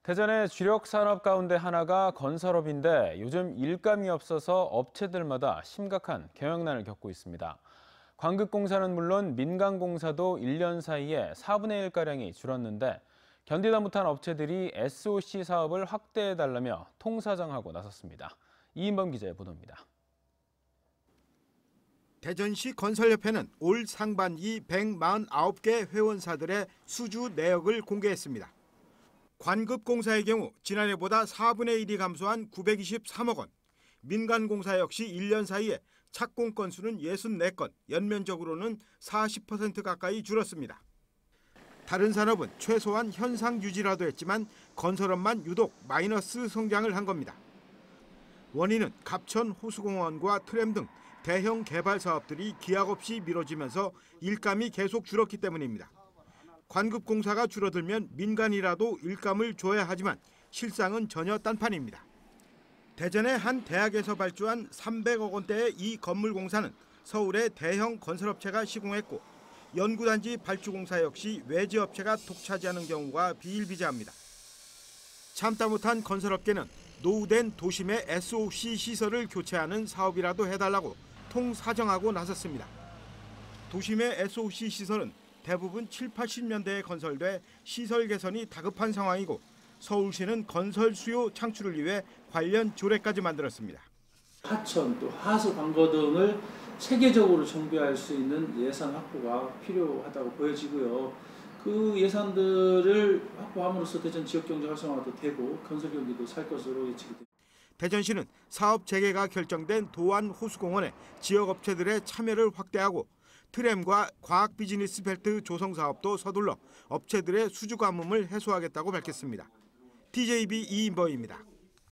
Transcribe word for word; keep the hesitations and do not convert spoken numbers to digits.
대전의 주력 산업 가운데 하나가 건설업인데 요즘 일감이 없어서 업체들마다 심각한 경영난을 겪고 있습니다. 관급공사는 물론 민간공사도 일 년 사이에 사분의 일가량이 줄었는데 견디다 못한 업체들이 에스오씨 사업을 확대해달라며 통사정하고 나섰습니다. 이인범 기자의 보도입니다. 대전시 건설협회는 올 상반기 백사십구 개 회원사들의 수주 내역을 공개했습니다. 관급공사의 경우 지난해보다 사분의 일이 감소한 구백이십삼억 원, 민간공사 역시 일 년 사이에 착공 건수는 육십사 건, 연면적으로는 사십 퍼센트 가까이 줄었습니다. 다른 산업은 최소한 현상 유지라도 했지만 건설업만 유독 마이너스 성장을 한 겁니다. 원인은 갑천 호수공원과 트램 등 대형 개발 사업들이 기약 없이 미뤄지면서 일감이 계속 줄었기 때문입니다. 관급공사가 줄어들면 민간이라도 일감을 줘야 하지만 실상은 전혀 딴판입니다. 대전의 한 대학에서 발주한 삼백억 원대의 이 건물공사는 서울의 대형 건설업체가 시공했고 연구단지 발주공사 역시 외지업체가 독차지하는 경우가 비일비재합니다. 참다 못한 건설업계는 노후된 도심의 에스오씨 시설을 교체하는 사업이라도 해달라고 통사정하고 나섰습니다. 도심의 에스오씨 시설은 대부분 칠, 팔십 년대에 건설돼 시설 개선이 다급한 상황이고 서울시는 건설 수요 창출을 위해 관련 조례까지 만들었습니다. 하천 또 하수 방거 등을 체계적으로 정비할 수 있는 예산 확보가 필요하다고 보여지고요. 그 예산들을 확보함으로써 대전 지역 경제 활성화도 되고 건설 경기도 살 것으로 예측이 됩니다. 대전시는 사업 재개가 결정된 도안 호수공원에 지역 업체들의 참여를 확대하고 트램과 과학 비즈니스 벨트 조성 사업도 서둘러 업체들의 수주 가뭄을 해소하겠다고 밝혔습니다. 티제이비 이인범입니다.